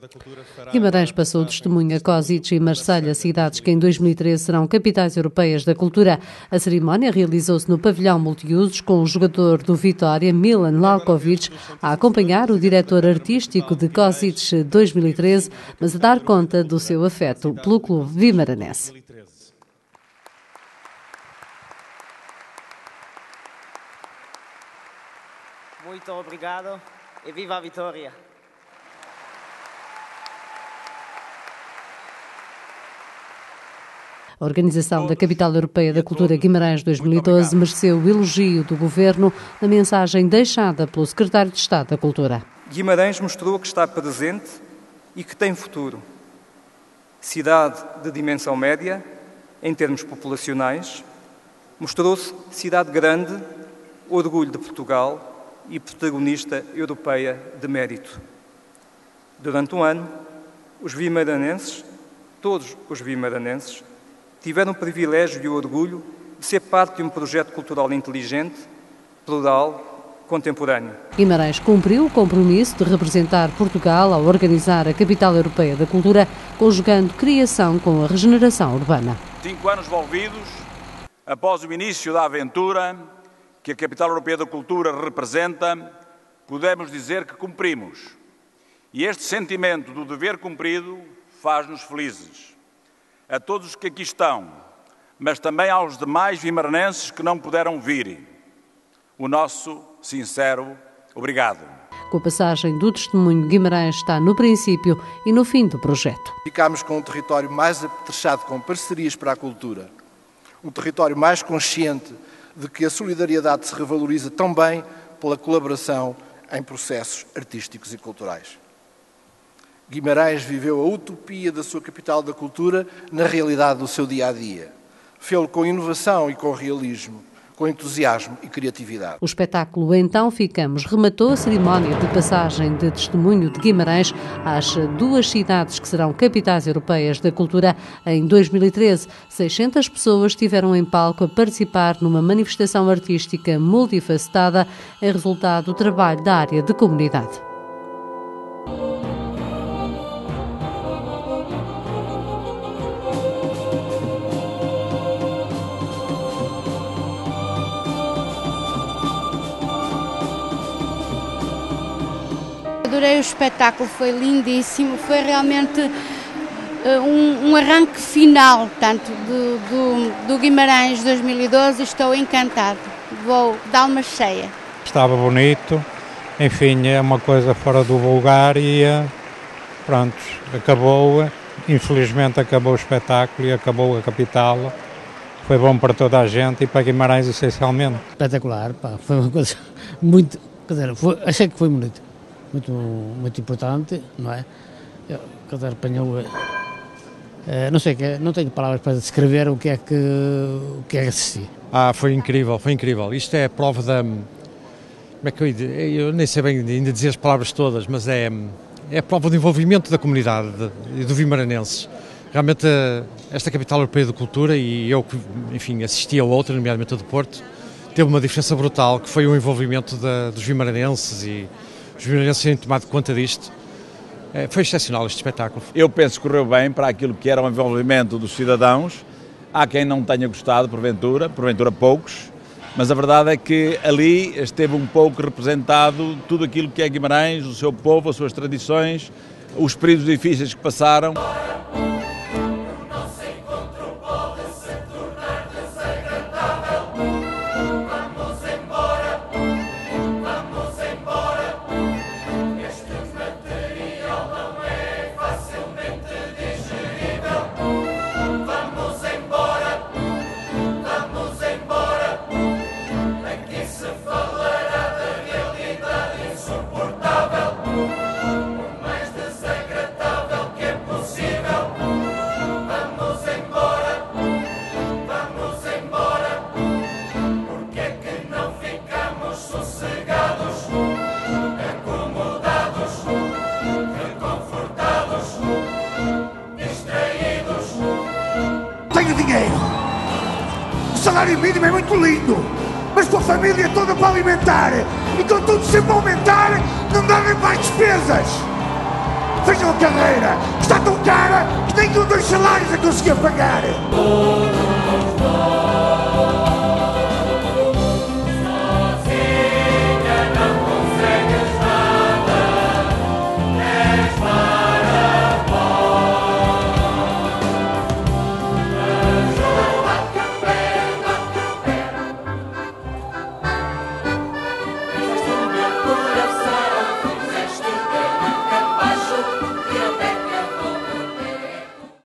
Guimarães passou testemunho a Kosice e Marselha, cidades que em 2013 serão capitais europeias da cultura. A cerimónia realizou-se no pavilhão multiusos com o jogador do Vitória, Milan Lalkovic, a acompanhar o diretor artístico de Kosice 2013, mas a dar conta do seu afeto pelo clube vimaranense. Muito obrigado e viva a Vitória! A organização da Capital Europeia da Cultura Guimarães 2012 mereceu o elogio do Governo na mensagem deixada pelo Secretário de Estado da Cultura. Guimarães mostrou que está presente e que tem futuro. Cidade de dimensão média, em termos populacionais, mostrou-se cidade grande, orgulho de Portugal e protagonista europeia de mérito. Durante um ano, os vimaranenses, todos os vimaranenses, tiveram o privilégio e o orgulho de ser parte de um projeto cultural inteligente, plural, contemporâneo. Guimarães cumpriu o compromisso de representar Portugal ao organizar a Capital Europeia da Cultura, conjugando criação com a regeneração urbana. 5 anos envolvidos, após o início da aventura que a Capital Europeia da Cultura representa, podemos dizer que cumprimos. E este sentimento do dever cumprido faz-nos felizes. A todos os que aqui estão, mas também aos demais vimaranenses que não puderam vir, o nosso sincero obrigado. Com a passagem do testemunho, Guimarães está no princípio e no fim do projeto. Ficámos com um território mais apetrechado com parcerias para a cultura, um território mais consciente de que a solidariedade se revaloriza também pela colaboração em processos artísticos e culturais. Guimarães viveu a utopia da sua capital da cultura na realidade do seu dia-a-dia. Fê-lo com inovação e com realismo, com entusiasmo e criatividade. O espetáculo Então Ficamos rematou a cerimónia de passagem de testemunho de Guimarães às 2 cidades que serão capitais europeias da cultura. Em 2013, 600 pessoas estiveram em palco a participar numa manifestação artística multifacetada, em resultado do trabalho da área de comunidade. Adorei o espetáculo, foi lindíssimo, foi realmente um arranque final, tanto do Guimarães 2012, estou encantado, vou dar uma cheia. Estava bonito, enfim, é uma coisa fora do vulgar e pronto, acabou, infelizmente acabou o espetáculo e acabou a capital, foi bom para toda a gente e para Guimarães essencialmente. Espetacular, pá, foi uma coisa muito, quer dizer, achei que foi bonito. Muito importante, não é? Quer dizer, apanhou, não sei, não tenho palavras para descrever o que é assistir. Foi incrível, foi incrível. Isto é a prova da... Como é que eu nem sei bem ainda dizer as palavras todas, mas é a prova do envolvimento da comunidade e do vimaranenses. Realmente, esta capital europeia da cultura, e eu que, enfim, assisti a outra, nomeadamente a do Porto, teve uma diferença brutal, que foi o envolvimento dos vimaranenses e os vimaranenses terem tomado conta disto. Foi excepcional este espetáculo. Eu penso que correu bem para aquilo que era o envolvimento dos cidadãos. Há quem não tenha gostado, porventura poucos, mas a verdade é que ali esteve um pouco representado tudo aquilo que é Guimarães, o seu povo, as suas tradições, os períodos difíceis que passaram. Tenho dinheiro. O salário mínimo é muito lindo, mas com a família toda para alimentar e com tudo sempre a aumentar, não dá nem para as despesas. fez uma carreira que está tão cara que nenhum dos salários a conseguia pagar.